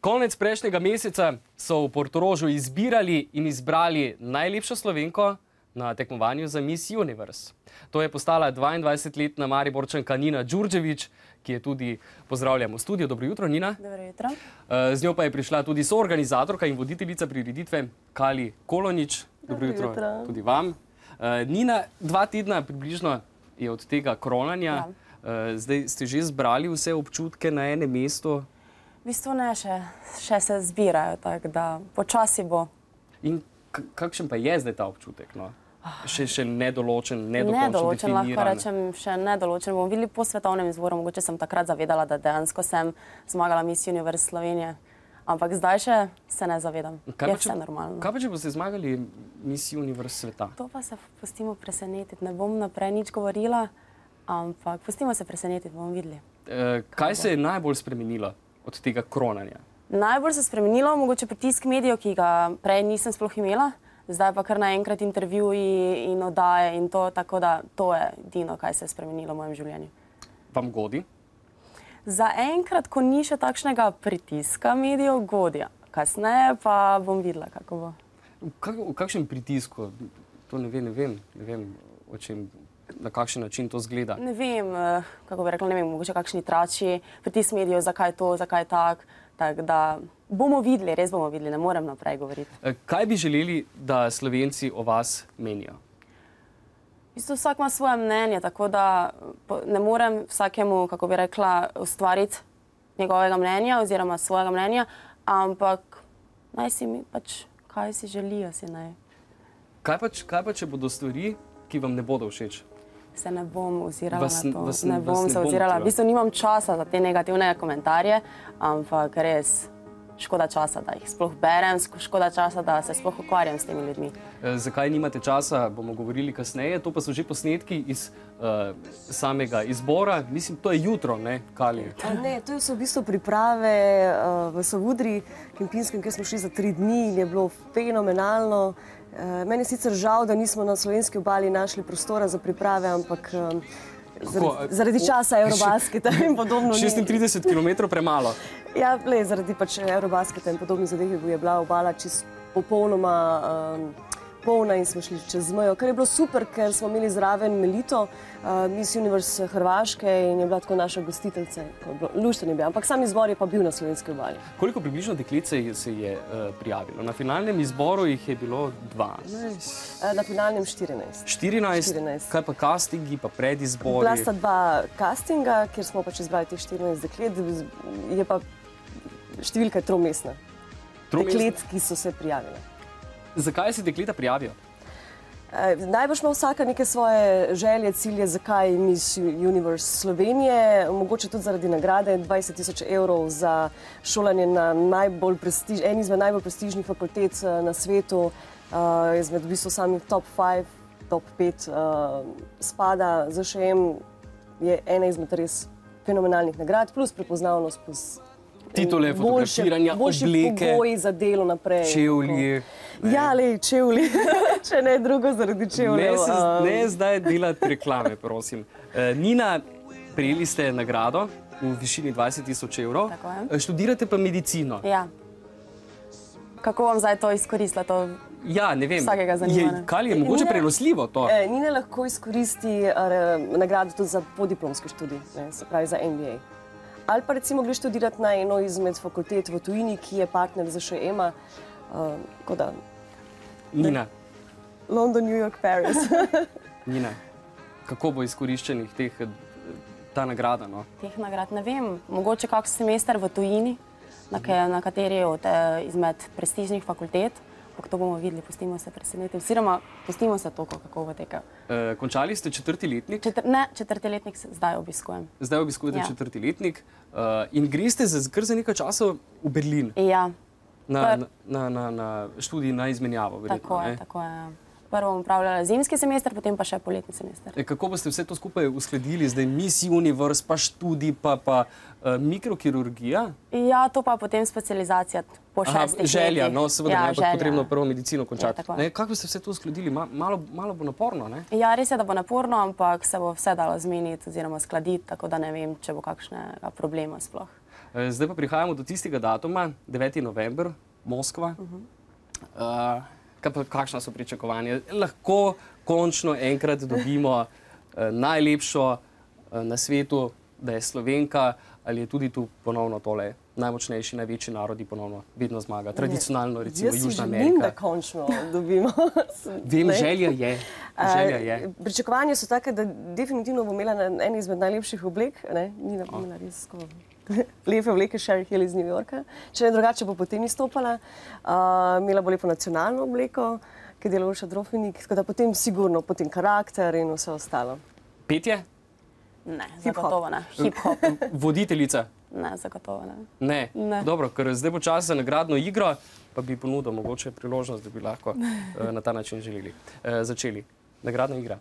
Konec prejšnjega meseca so v Portorožu izbirali in izbrali najlepšo Slovenko na tekmovanju za Miss Universe. To je postala 22-letna Mariborčanka Nina Đurđević, ki je tudi, pozdravljamo v studiu. Dobro jutro, Nina. Dobro jutro. Z njo pa je prišla tudi soorganizatorka in voditeljica prireditve Kali Kolonič. Dobro jutro tudi vam. Nina, 2 tedna približno je od tega kronanja. Zdaj ste že zbrali vse občutke na enem mestu? V bistvu ne, še se zbirajo, tako da počasi bo. In kakšen pa je zdaj ta občutek? Še nedoločen, nedokončno Nedoločen, definiran? lahko rečem, še nedoločen. Bomo videli po svetovnem izboru, mogoče sem takrat zavedala, da dejansko sem zmagala Miss Universe Slovenije. Ampak zdaj še se ne zavedam. Je vse normalno. Kaj pa, če boste zmagali Miss Universe sveta? To pa se pustimo presenetiti. Ne bom naprej nič govorila, ampak pustimo se presenetiti, bomo videli. Kaj se je najbolj spremenilo od tega kronanja? Najbolj se je spremenilo mogoče pritisk medijev, ki ga prej nisem sploh imela. Zdaj pa kar naenkrat intervjuji in oddaje in to, tako da to je edino, kaj se je spremenilo v mojem življenju. Vam godi? Zaenkrat, ko ni še takšnega pritiska medijev, godi. Kasneje pa bom videla, kako bo. V kakšnem pritisku? To ne vem, o čem, na kakšen način to zgleda. Ne vem, kako bi rekla, ne vem, mogoče kakšni trači, pritisk medijev, zakaj to, zakaj tak. Tako da bomo videli, res bomo videli, ne morem naprej govoriti. Kaj bi želeli, da Slovenci o vas menijo? V bistvu vsak ima svoje mnenje, tako da ne morem vsakemu, kako bi rekla, ustvariti njegovega mnenja oziroma svojega mnenja, ampak naj si mi pač, kaj si želijo, si naj. Kaj pa, če bodo stvari, ki vam ne bodo všeč? Se ne bom ozirala na to. Ne bom se ozirala. V bistvu nimam časa za te negativne komentarje, ampak res škoda časa, da jih sploh berem, škoda časa, da se sploh ukvarjam s temi ljudmi. Zakaj nimate časa, bomo govorili kasneje. To pa so že posnetki iz samega izbora. Mislim, to je jutro, ne, Kali? Ne, to so v bistvu priprave v Savudriji, Kempinskem, kjer smo šli za 3 dni in je bilo fenomenalno. Meni je sicer žal, da nismo na slovenski obali našli prostora za priprave, ampak zaradi časa Eurobasketa in podobno. 36 km premalo. Ja, zaradi pač Eurobasketa in podobnih zadev je bila obala čisto popolnoma polna in smo šli čez mejo, kar je bilo super, ker smo imeli zraven Melito, Miss Universe Hrvaške in je bila tako naša gostiteljica. Lušten je bil, ampak sam izbor je pa bil na slovenski obali. Koliko približno deklet se je prijavilo? Na finalnem izboru jih je bilo 12? Na finalnem 14. 14? Kaj pa castingi, pa predizbori? Bila sta 2 castinga, kjer smo pač izbrali teh 14 deklet, je pa številka tromestna. Deklet, ki so se prijavile. Zakaj se dekleta prijavijo? Najbrž ima vsaka neke svoje želje, cilje, zakaj Miss Universe Slovenije, mogoče tudi zaradi nagrade 20 000 evrov za šolanje na eni izmed najbolj prestižnih fakultet na svetu, izmed v bistvu samih top 5, top 5 spada. ZŠM je ena izmed res fenomenalnih nagrad, plus prepoznavnost, plus titule, fotografiranja, obleke, boljši pogoji za delo naprej. Čevlji. Ja, čevlji. Če ne drugo zaradi čevljev. Ne zdaj delati reklame, prosim. Nina, prejeli ste nagrado v višini 20 000 evrov. Tako je. Študirate pa medicino. Ja. Kako vam zdaj to izkoristila? Ja, ne vem. Vsakega zanima. Kaj je mogoče prenosljivo to? Nina lahko izkoristi nagrado tudi za podiplomski študij, se pravi za MBA. Ali pa recimo gre študirati na eno izmed fakultet v tujini, ki je partner ZŠM-a. Nina. London, New York, Paris. Nina, kako bo izkoriščenih ta nagrada? Teh nagrad ne vem. Mogoče kak semester v tujini, na kateri od izmed prestižnih fakultet. To bomo videli, pustimo se preseneti. Oziroma, pustimo se to, kako bo tekel. Končali ste 4. letnik? Ne, 4. letnik zdaj obiskujem. Zdaj obiskujete 4. letnik. In greste kar za nekaj časa v Berlin? Ja. Na študij na izmenjavo, verjetno. Tako je. Prvo bom upravljala zimski semester, potem pa še poletni semester. Kako boste vse to skupaj uskladili? Zdaj Miss Universe, pa študij, pa mikrokirurgija? Ja, to pa potem specializacija po 6 letih. Želja, no seveda najbolj potrebno prvo medicino končati. Ja, kako boste vse to uskladili? Malo bo naporno, ne? Ja, res je, da bo naporno, ampak se bo vse dalo zmeniti oziroma skladiti, tako da ne vem, če bo kakšnega problema sploh. Zdaj pa prihajamo do tistega datuma, 9. november, Moskva. Kakšna so pričakovanja? Lahko končno enkrat dobimo najlepšo na svetu, da je Slovenka, ali je tudi tu ponovno tole najmočnejši, največji narodi ponovno vedno zmaga. Tradicionalno, recimo, Južna Amerika. Jaz si želim, da končno dobimo. Vem, želja je. Pričakovanja so take, da definitivno bo imela eni izmed najlepših oblek. Nina bo imela res lepe obleke, Sherry Hill iz New Yorka. Če ne drugače, bo potem izstopala. Imela bo lepo nacionalno obleko, ki dela Urša Drofenik, tako da potem sigurno, potem karakter in vse ostalo. Petje? Ne, zagotovo ne. Hip-hop. Voditeljica? Ne, zagotovo ne. Ne? Dobro, ker zdaj bo čas za nagradno igro, pa bi ponudil mogoče priložnost, da bi lahko na ta način začeli. Nagradna igra.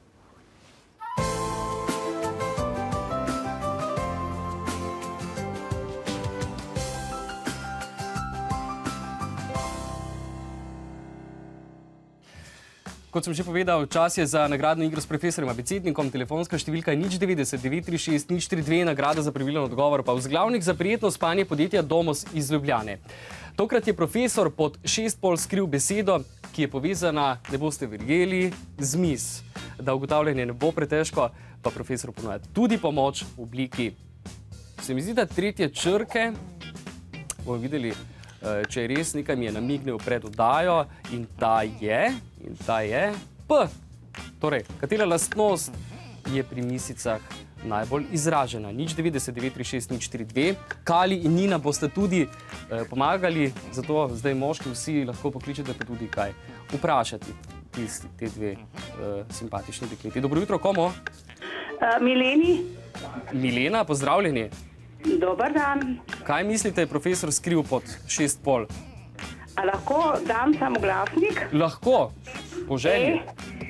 Kot sem že povedal, čas je za nagradno igro s profesorjem Abecednikom. Telefonska številka je 090 936 042, nagrada za pravilen odgovor pa vzglavnik za prijetno spanje podjetja Domos iz Ljubljane. Tokrat je profesor pod 6,5 skril besedo, ki je povezana, ne boste verjeli, z miss. Da ugotavljanje ne bo pretežko, pa profesor ponuja tudi pomoč v obliki. Se mi zdi, da tretje črke, bomo videli, če je res, nekaj mi je namignil pred oddajo in ta je P. Torej, katera lastnost je pri misicah najbolj izražena? 090 936 042. Kali in Nina boste tudi pomagali, zato zdaj moški vsi lahko pokličete pa tudi kaj vprašati te dve simpatični dekleti. Dobro jutro, komu? Mileni. Milena, pozdravljeni. Dobar dan. Kaj mislite, profesor skril pod 6,5? A lahko dam samoglasnik? Lahko, po želji.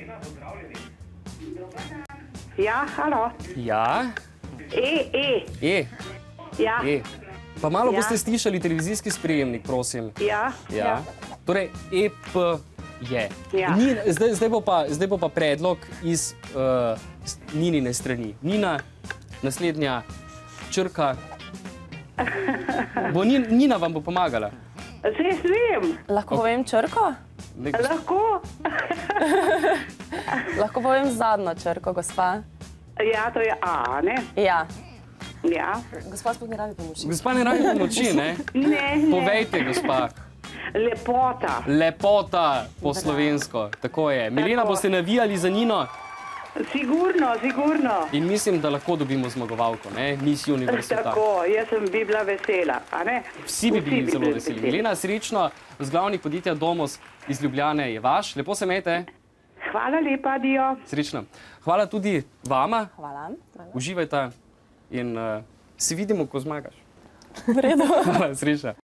Ja, halo. Ja. E. Ja. Pa malo boste slišali televizijski sprejemnik, prosim. Ja. Torej, EP je. Ja. Zdaj bo pa predlog iz Ninine strani. Nina, naslednja črka. Nina vam bo pomagala. Zdaj vem. Lahko povem črko? Lahko. Lahko povem zadnjo črko, gospa. Ja, to je A, ne? Ja. Ja. Gospa sploh ne rabi pomoči. Gospa ne rabi pomoči, ne? Ne. Povejte, gospa. Lepota. Lepota po slovensko, tako je. Milena, boste navijali za Nino? Sigurno. In mislim, da lahko dobimo zmagovalko, ne? Miss Univerzita. Tako, jaz bi bila vesela, a ne? Vsi bi bili zelo veseli. Milena, srečno, vzglavnik podjetja Domos iz Ljubljane je vaš. Lepo se imejte. Hvala lepa, Dio. Srečno. Hvala tudi vama. Hvala. Uživajte in se vidimo, ko zmagaš. V redu. Hvala, srečno.